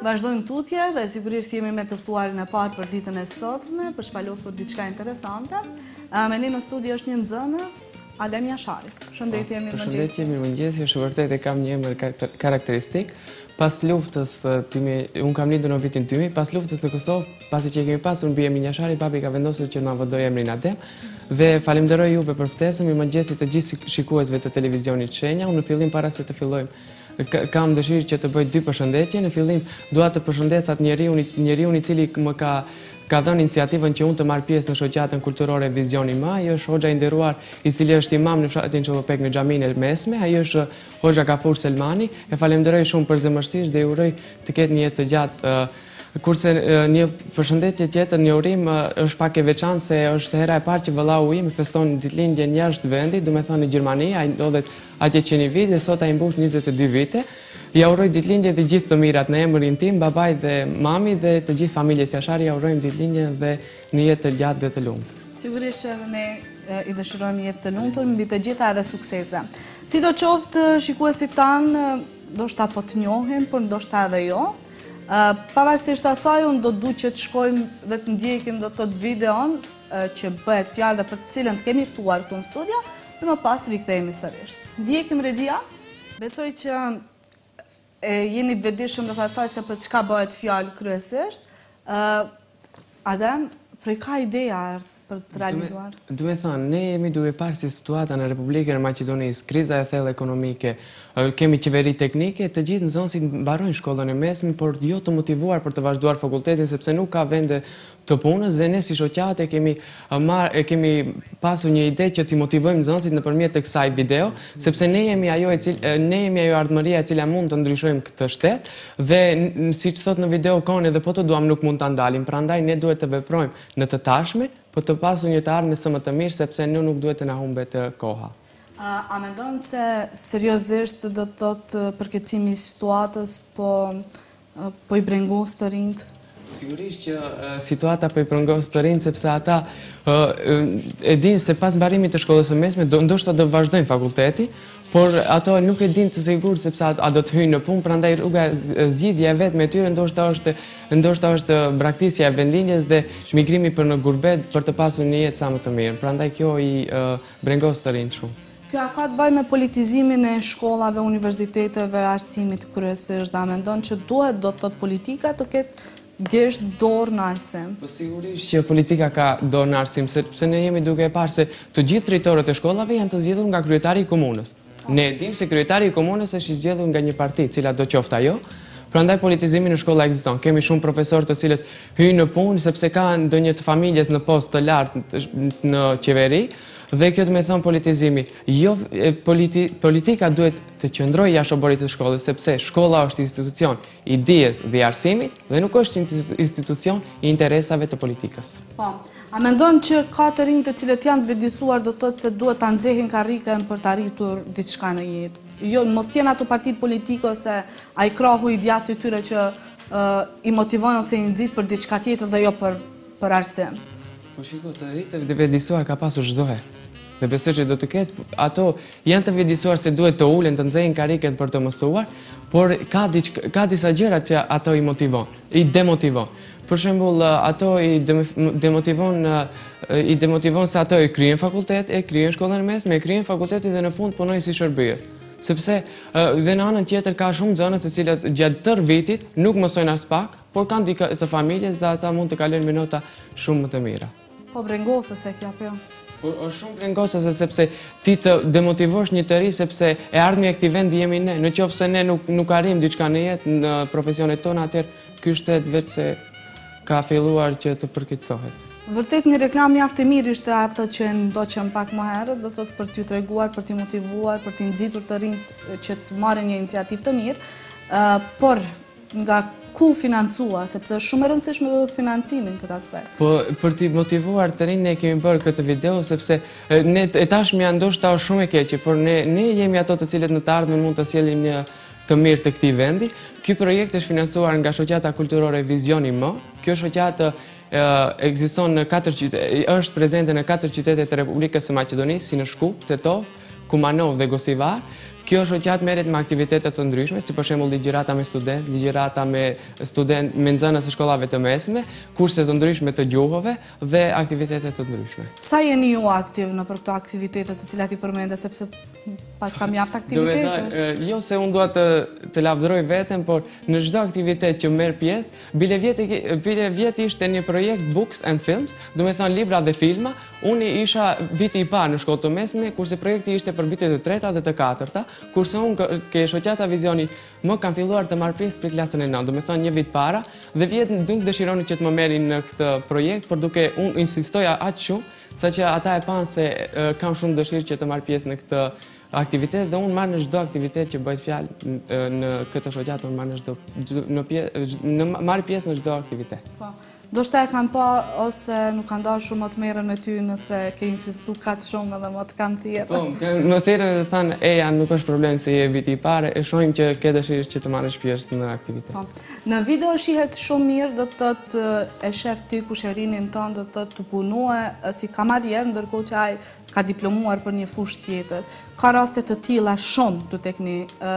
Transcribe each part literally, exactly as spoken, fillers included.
vazhdojmë tutje dhe sigurisht jemi me të ftuarin e parë për ditën e sotme, për shpalosur diçka interesante. Me ne në studio është një nxënës, Adem Jashari. Shëndetje, mirëmëngjes. Shëndetje, mirëmëngjes, ju vërtet e kam një emër karakteristik. Pas luftës, unë kam lindur në vitin dy mijë, pas luftës të Kosovë, pasi që kemi pasur mbi emrin Jashari, papi ka vendosur që na vëdoj emrin Adem. Dhe falenderoj juve për ftesën, mirëmëngjesit të gjithë shikuesve të televizionit Shenja. Unë në fillim para se të fillojmë kam dëshirë që të bëj dy përshëndetje. Në fillim dua të përshëndes atë njeriu i cili më ka ka dhënë iniciativën që unë të marr pjesë në shoqatën kulturore Vizioni më. Ai është hoxha i nderuar i cili është imam në fshatin Çollopek në xhaminë e Mesme. Ai është hoxha Gafur Selmani. E falenderoj shumë për zemërsisht dhe i uroj të ketë një jetë të gjatë. Kurse një përshëndetje tjetër, një urim është pak e veçantë se është hera e parë që vëllau im feston ditëlindjen jashtë vendit, do të thonë në Gjermani, ai ndodhet atje që një vit dhe sot ai mbush njëzet e dy vite. Ja uroj ditëlindje dhe gjithë të mirat në emrin tim, babaj dhe mami dhe të gjithë familjes Jashari, ja urojmë ditëlindje dhe një jetë të gjatë dhe të lumtur. Sigurisht që edhe ne i dëshirojmë jetë të lumtur, mbi të gjitha edhe suksese. Sidoqoftë, shikuesit tanë, ndoshta po të njohin, por ndoshta edhe jo. Pavarësisht asaj, unë do të du që të shkojmë dhe të ndjekim do të të videon që bëhet fjalë dhe për të cilën të kemi ftuar këtu në studio, dhe më pas rikthehemi sërish. Ndjekim regjia. Besoj që jeni të vetëdijshëm rreth asaj se për çka bëhet fjalë kryesisht. Adem, për ka ideja ardh për të realizuar? Duhet thënë, ne jemi duke parë si situata në Republikën e Maqedonisë, kriza e thellë ekonomike, kemi qeveri teknike, të gjithë nxënësit mbarojnë shkollën e mesme, por jo të motivuar për të vazhduar fakultetin, sepse nuk ka vende të punës dhe ne si shoqate kemi marrë kemi pasur një ide që t'i motivojmë nxënësit nëpërmjet të kësaj video, sepse ne jemi ajo e cil ne jemi ajo ardhmëria e cila mund të ndryshojmë këtë shtet dhe siç thot në video kon edhe po të duam nuk mund ta ndalim, prandaj ne duhet të veprojmë në të tashmen, për të pasur një të ardhme së më të mirë, sepse ne nuk duhet të na humbet koha. A mendon se seriozisht do të thotë përkeqësimi i situatës po po i brengos të rinjt? Sigurisht që situata po i brengos të rinjt sepse ata e dinë se pas mbarimit të shkollës së mesme ndoshta do vazhdojnë fakulteti, por ato nuk e dinë të sigurt sepse a do të hyjnë në punë, prandaj rruga zgjidhja e vetme e tyre ndoshta është ndoshta është braktisja e vendinjes dhe migrimi për në gurbet për të pasur një jetë sa më të mirë. Prandaj kjo i brengos të rinjt shumë. Kjo a ka të bëjë me politizimin e shkollave, universiteteve, arsimit kryesisht, da mendon që duhet do të thotë politika të ketë gjesht dorë në arsim? Po sigurisht që politika ka dorë në arsim, sepse ne jemi duke e parë se të gjithë drejtorët e shkollave janë të zgjedhur nga kryetari i komunës. Ne e dim se kryetari i komunës është i zgjedhur nga një parti, cila do qoftë ajo. Prandaj politizimi në shkolla ekziston. Kemi shumë profesorë të cilët hyjnë në punë sepse kanë ndonjë të familjes në post të lartë në qeveri dhe kjo do të thonë politizimi. Jo politi, politika duhet të qëndrojë jashtë oborit të shkollës sepse shkolla është institucion i dijes dhe i arsimit dhe nuk është institucion i interesave të politikës. Po. A mendon që ka të rinj të cilët janë të vetëdijsuar do të thotë se duhet ta nxehin karrikën për të arritur diçka në jetë? Jo, mos jenë ato partitë politike ose ai krahu i djathtë i tyre që i motivon ose i nxit për diçka tjetër dhe jo për për arsim. Po shiko, të rritë të vetëdijsuar ka pasur çdo herë. Dhe besoj që do të ketë, ato janë të vetëdijsuar se duhet të ulen, të nxejnë karriken për të mësuar, por ka ka disa gjëra që ato i motivon, i demotivon. Për shembull, ato i demotivon i demotivon se ato e kryejnë fakultet, e kryejnë shkollën e mesme, e kryejnë fakultetin dhe në fund punojnë si shërbëjes. Sepse dhe në anën tjetër ka shumë nxënës të cilët gjatë tërë vitit nuk mësojnë as pak, por kanë dikë të familjes dhe ata mund të kalojnë me nota shumë më të mira. Po brengosë se kjo apo jo? Po është shumë brengosëse sepse ti të demotivosh një të ri sepse e ardhmja e këtij vendi jemi ne. Në qoftë se ne nuk nuk arrijmë diçka në jetë në profesionet tona, atëherë ky shtet vetë se ka filluar që të përkeqësohet. Vërtet një reklam mjaft e mirë ishte atë që ndoqëm pak më herët, do të thotë për t'ju treguar, për t'i motivuar, për t'i nxitur të rinjt që të marrin një iniciativë të mirë, por nga ku financua, sepse është shumë e rëndësishme do të financimin këtë aspekt. Po për t'i motivuar të rinj ne kemi bërë këtë video sepse ne e tashmë janë ndoshta është shumë e keqe, por ne ne jemi ato të cilët në të ardhmen mund të sjellim një të mirë të këtij vendi. Ky projekt është financuar nga shoqata kulturore Vizioni më. Kjo shoqatë ekziston në katër qytete, është prezente në katër qytete të Republikës së Maqedonisë, si në Shkup, Tetov, Kumanov dhe Gosivar. Kjo shoqat merret me aktivitete të ndryshme, si për shembull ligjërata me student, ligjërata me student me nxënës së shkollave të mesme, kurse të ndryshme të gjuhëve dhe aktivitete të ndryshme. Sa jeni ju aktiv në për këto aktivitete të cilat i përmende, sepse pas kam mjaft aktivitete? Jo se unë dua të të lavdëroj veten, por në çdo aktivitet që merr pjesë, bile vjet bile vjet ishte një projekt Books and Films, do të thonë libra dhe filma. Unë isha viti i parë në shkollë të mesme, kurse projekti ishte për vitet e treta dhe të katërta, kurse unë ke shoqata Vizioni më kam filluar të marr pjesë për klasën e nëntë, do të thonë një vit para, dhe vjet nuk dëshironi që të më merrin në këtë projekt, por duke unë insistoja aq shumë, saqë ata e panë se uh, kam shumë dëshirë që të marr pjesë në këtë aktivitet dhe unë marr në çdo aktivitet që bëhet fjalë në këtë shoqatë, unë marr në çdo në pjesë në marr pjesë në çdo aktivitet. Po. Do shta e kanë pa ose nuk kanë dalë shumë më të merren me ty nëse ke insistu kaq shumë edhe më të kanë thjerë. Po, më thirrën dhe thanë, eja, nuk është problem se je viti i parë, e shohim që ke dëshirë që të marrësh pjesë në aktivitet. Po. Në video shihet shumë mirë, do të thotë e shef ti kusherinin tënd, do të thotë të punue si kamarier, ndërkohë që ai ka diplomuar për një fushë tjetër. Ka raste të tilla shumë të tekni,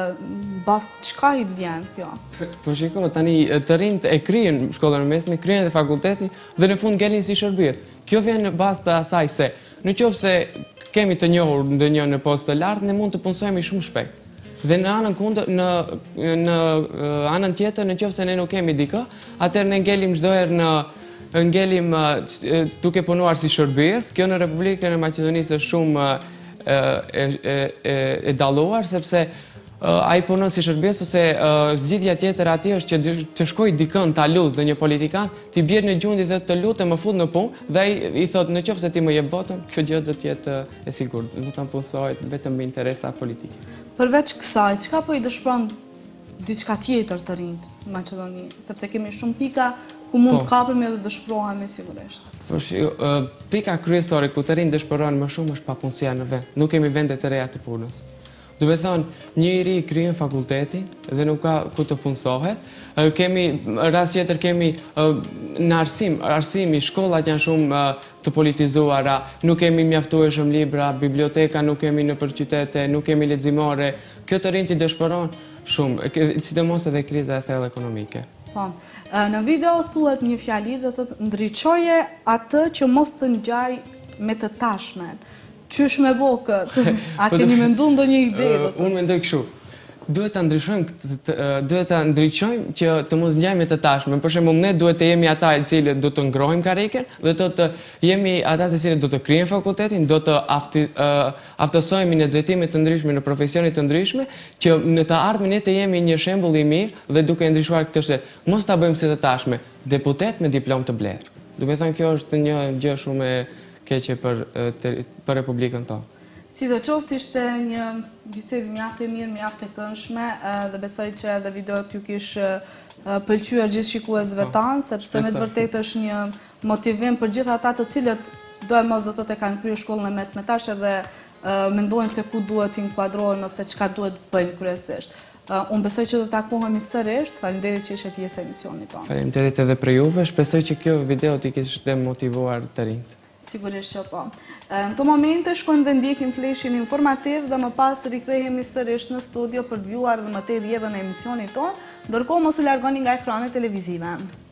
bas çka i të vjen kjo? Po shiko, tani të rinjt e kryen shkollën e mesme, kryen edhe fakultetin dhe në fund ngelin si shërbëes. Kjo vjen në bazë të asaj se nëse kemi të njohur ndonjë në postë të lartë, ne mund të punësohemi shumë shpejt. Dhe në anën kundër, në në anën tjetër, nëse ne nuk kemi dikë, atëherë ne ngelim çdo herë në ngelim duke punuar si shërbëes. Kjo në Republikën e Maqedonisë është shumë e, e, e, e dalluar, sepse uh, ai punon si shërbëes ose uh, zgjidhja tjetër atij është që të shkojë dikën ta lut në një politikan, ti bjer në gjundi dhe të lutë më fut në punë dhe ai i thotë nëse ti më jep votën, kjo gjë do të jetë e sigurt, do të punësohet vetëm me interesa politike. Përveç kësaj, çka po i dëshpëron diçka tjetër të rinjt në Maqedoni, sepse kemi shumë pika ku mund të kapemi dhe dëshpërohemi sigurisht. Po uh, pika kryesore ku të rinjt dëshpërohen më shumë është papunësia në vend. Nuk kemi vende të reja të punës. Do të thonë, një i ri kryen fakultetin dhe nuk ka ku të punësohet. Uh, kemi rast tjetër kemi uh, në arsim, arsimi, shkollat janë shumë uh, të politizuara, nuk kemi mjaftueshëm libra, biblioteka nuk kemi në qytete, nuk kemi leximore. Kjo të rinjt i dëshpëron shumë, sidomos edhe kriza e thellë ekonomike. Po, në video thuhet një fjali do të ndriçoje atë që mos të ngjaj me të tashmen. Qysh me bo këtë? A keni menduar ndonjë ide? Unë mendoj kështu. Duhet ta ndryshojmë, duhet ta ndriçojmë që të mos ngjajmë me të tashmen. Për shembull, ne duhet të jemi ata të cilët do të ngrohojmë karrieren dhe do të jemi ata të cilët do të krijojmë fakultetin, do të afti, uh, aftësohemi në drejtime të ndryshme, në profesione të ndryshme, që në të ardhmen ne të jemi një shembull i mirë dhe duke ndryshuar këtë shtet. Mos ta bëjmë si të tashmen, deputet me diplomë të blerë. Do të thënë kjo është një gjë shumë e keqe për për Republikën tonë. Sidoqoftë ishte një bisedë mjaft e mirë, mjaft e këndshme dhe besoj që edhe video t'ju kish pëlqyer gjithë shikuesve tanë, sepse me të vërtetë është një motivim për gjithë ata të cilët do e mos do të kanë kryer shkollën e mesme tash edhe mendojnë se ku duhet inkuadrohen ose çka duhet të bëjnë kryesisht. Unë besoj që do të takohemi sërish. Faleminderit që ishe pjesë e emisionit tonë. Faleminderit edhe për juve. Shpresoj që kjo video t'i kishte motivuar të rinjt. Sigurisht që po. Në të momente shkojmë dhe ndjekim fleshin informativ dhe më pas rikthehemi sërish në studio për të vjuar dhe më të rjedhën e emisionit tonë, ndërkohë mos u largoni nga ekranet televizive.